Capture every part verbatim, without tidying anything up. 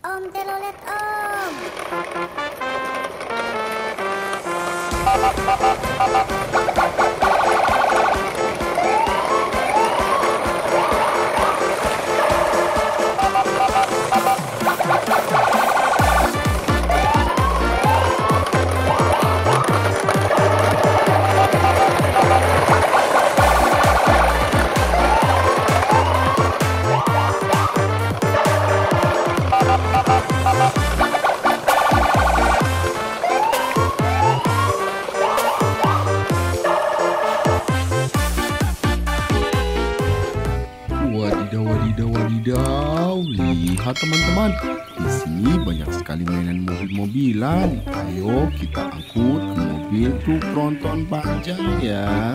Om telolet om. Wadidaw, wadidaw, wadidaw. Lihat teman-teman, di sini banyak sekali mainan mobil-mobilan. Ayo kita angkut ke mobil truk tronton panjang ya.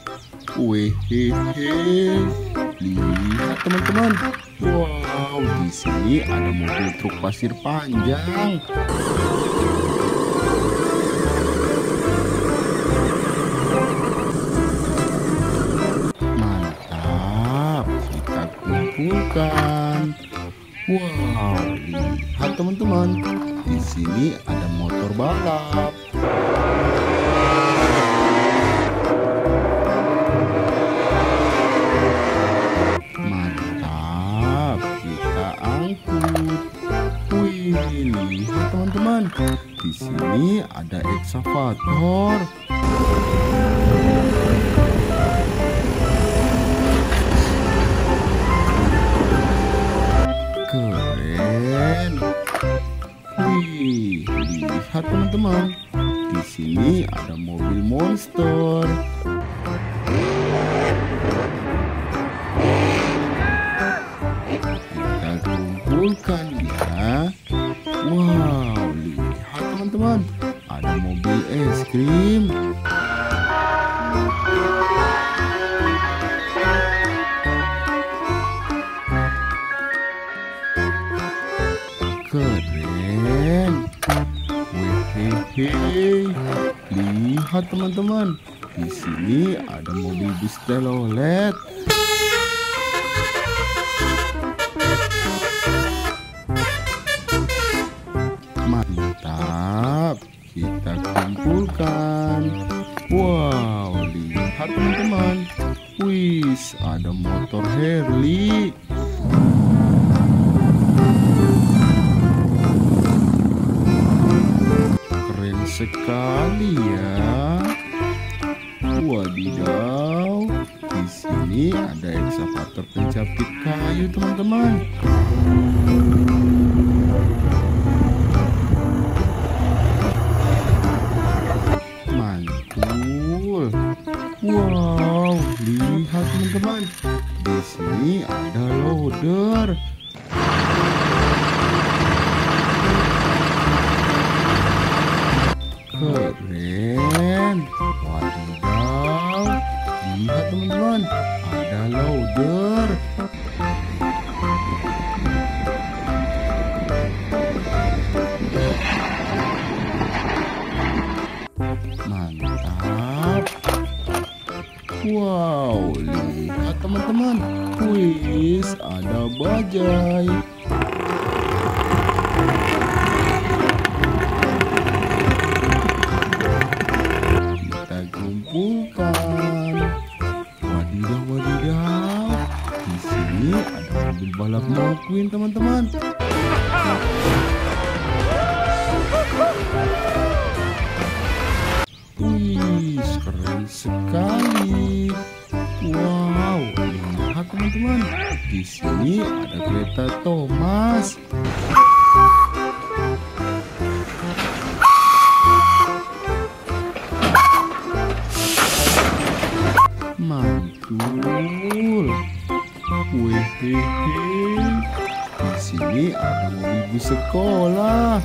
Wehehe, lihat teman-teman. Wow, di sini ada mobil truk pasir panjang. Kumpulkan. Wow, lihat teman-teman, di sini ada motor balap. Mantap, kita angkut. Wih, lihat teman-teman, di sini ada ekskavator. Keren. Wih, lihat teman-teman, di sini ada mobil monster. Kita kumpulkan ya. Wow, lihat teman-teman, ada mobil es krim. Keren. Wehehe, lihat teman-teman, di sini ada mobil bus telolet. Mantap, kita kumpulkan. Wow, lihat teman-teman, wis ada motor Harley. Sekali ya. Wadidaw, di sini ada ekskavator pencapit kayu teman-teman. Mantul. Wow, lihat teman-teman, di sini ada loader. Keren. Wadidaw, lihat teman-teman, ada loader. Mantap. Wow, lihat teman-teman, wis ada bajai. Kumpulkan. Wadidaw, wadidaw, di sini ada mobil balap McQueen teman-teman. Wih, keren sekali. Wow, lihat teman-teman, di sini ada kereta Thomas. Mantul. Wehehe, di sini ada mobil bus sekolah.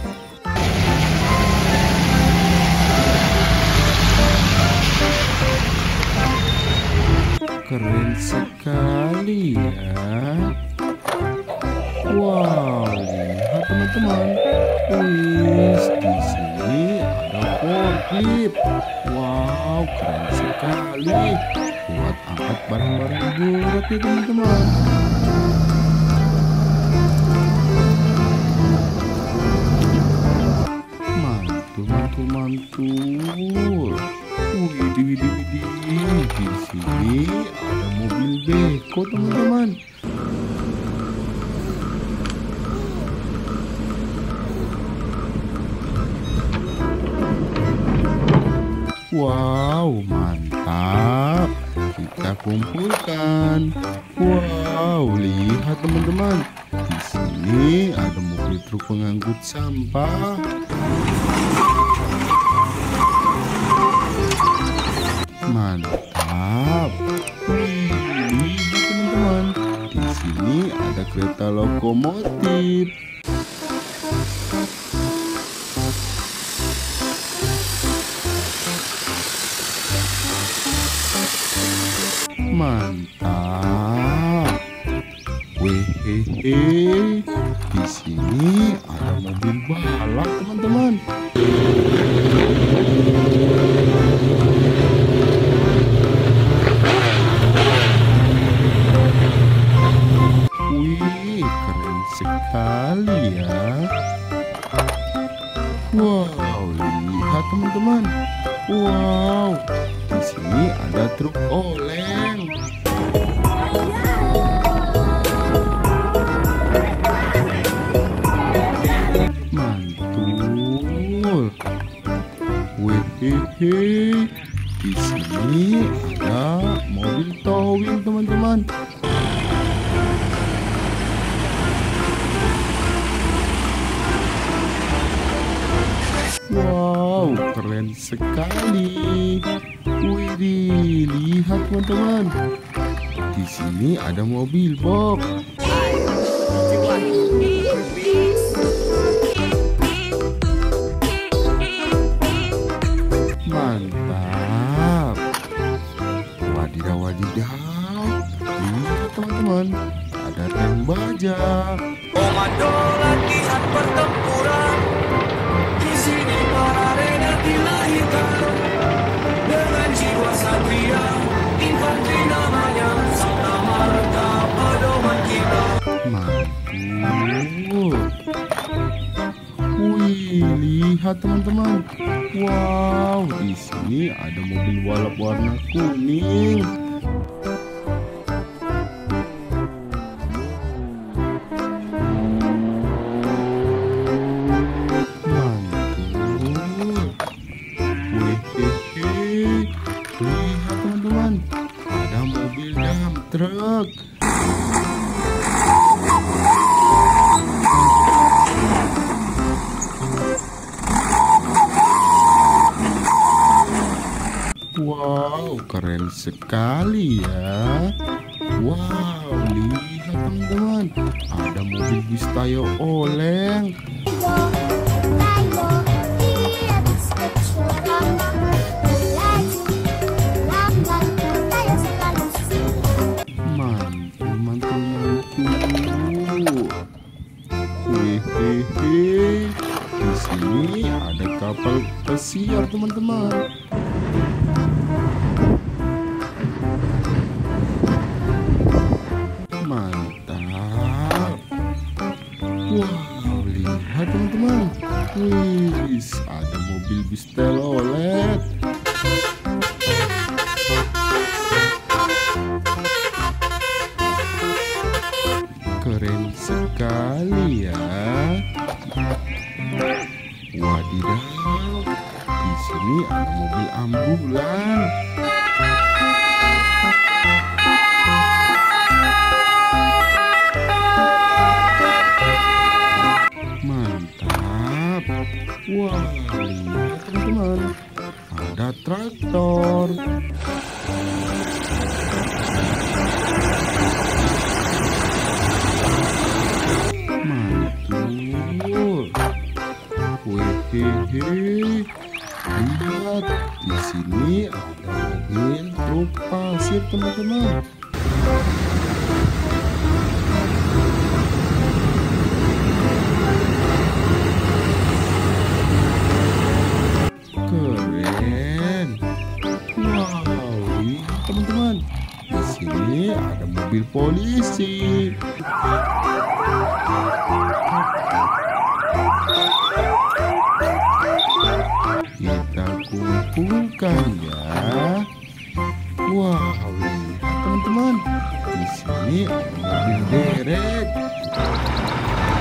Keren sekali ya. Wow, lihat teman-teman, wis di sini ada forklift. Wow, keren sekali. Buat angkat barang-barang berat ya teman-teman. Mantul. Widih, widih, widih. Di sini ada mobil beko, teman-teman. Wow, mantap. Kita kumpulkan. Wow, lihat teman-teman. Di sini ada mobil truk pengangkut sampah. Mantap. Wih, lihat teman-teman. Di sini ada kereta lokomotif. Mantap. Wehehe. Di sini ada mobil balap, teman-teman. Wih, keren sekali ya. Wow, lihat teman-teman. Wow, di sini ada truk oleng. Mantul. Wehehe. Di sini ada mobil towing, teman-teman. Wow, keren sekali. Widih, lihat teman-teman. Di sini ada mobil box. Mantap. Wadidaw, wadidaw. Lihat teman-teman, ada tank baja. Komando latihan pertempuran. Di sini para rena dilahirkan dengan jiwa satria. Infanteri namanya, serta marga pedoman kita. Mantul. Wih, lihat teman-teman. Wow, di sini ada mobil balap warna kuning. Lihat teman-teman, ada mobil dump truck. Wow, keren sekali ya. Wow, lihat teman-teman, ada mobil bis tayo oleng. Mantul, mantul, mantul. Hehehe. Di sini ada kapal pesiar, teman-teman. Mantap. Wow, lihat teman-teman. Wih, ada mobil bis telolet. Keren sekali ya. Wadidaw, di sini ada mobil ambulan. Mantap. Wah, lihat teman-teman, ada traktor. Mantul. Wehehe. Lihat, di sini ada mobil truk pasir, teman-teman. Keren. Wow, lihat teman-teman. Di sini ada mobil polisi. Kita bukan ya? Wah, lihat teman-teman. Di sini ada mobil derek.